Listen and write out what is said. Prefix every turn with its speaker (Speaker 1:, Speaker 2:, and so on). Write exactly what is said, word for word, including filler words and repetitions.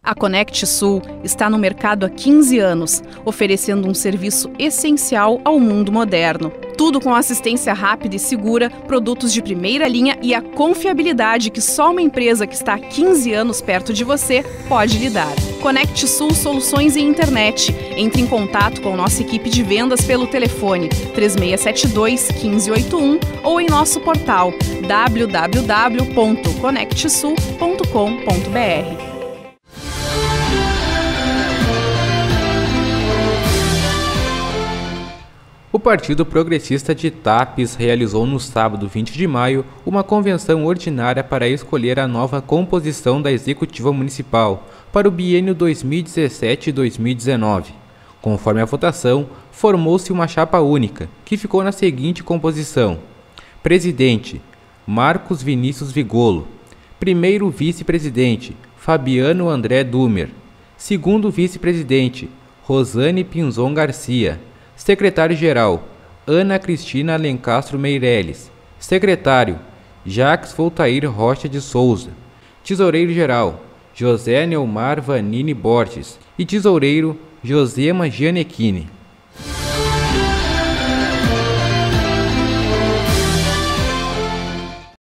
Speaker 1: A Conect Sul está no mercado há quinze anos, oferecendo um serviço essencial ao mundo moderno. Tudo com assistência rápida e segura, produtos de primeira linha e a confiabilidade que só uma empresa que está há quinze anos perto de você pode lhe dar. Conect Sul Soluções em Internet. Entre em contato com nossa equipe de vendas pelo telefone três seis sete dois, um cinco oito um ou em nosso portal w w w ponto conect sul ponto com ponto b r.
Speaker 2: O Partido Progressista de Tapes realizou no sábado vinte de maio uma convenção ordinária para escolher a nova composição da Executiva Municipal para o biênio dois mil e dezessete a dois mil e dezenove. Conforme a votação, formou-se uma chapa única, que ficou na seguinte composição: Presidente, Marcos Vinícius Vigolo. Primeiro vice-presidente, Fabiano André Dumer. Segundo vice-presidente, Rosane Pinzon Garcia. Secretário-geral, Ana Cristina Alencastro Meireles. Secretário, Jacques Voltair Rocha de Souza. Tesoureiro-geral, José Neumar Vanini Borges. E tesoureiro, Josema Gianecchini.